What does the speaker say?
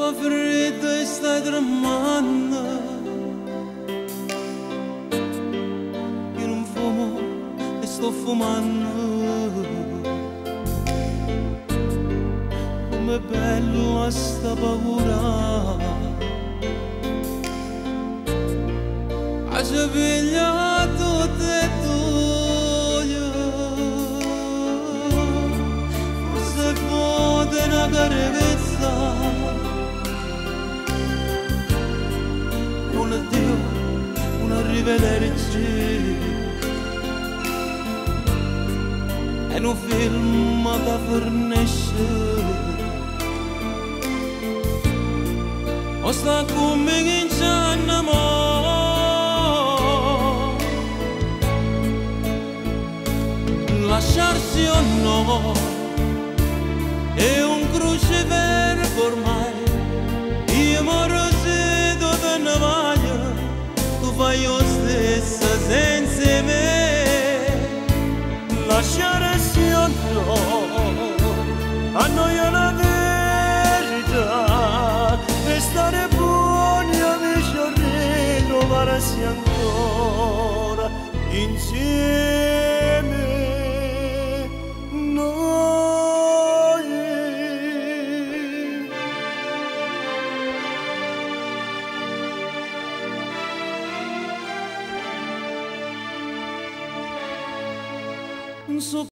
fa freddo e stai tremando, io non fumo e sto fumando. Com'è bello sta paura, ha svegliato te tu. Forse vuoi una carezza, un addio, un arrivederci, è un film che fornisce o sta cominciando amore, lasciarsi o no è un cruciverbo ormai. Io moro se dove ne voglio, tu fai lo stesso senza me. Lasciarsi o no, a noi è la verità, restare buoni amici o rinnovarsi ancora insieme. So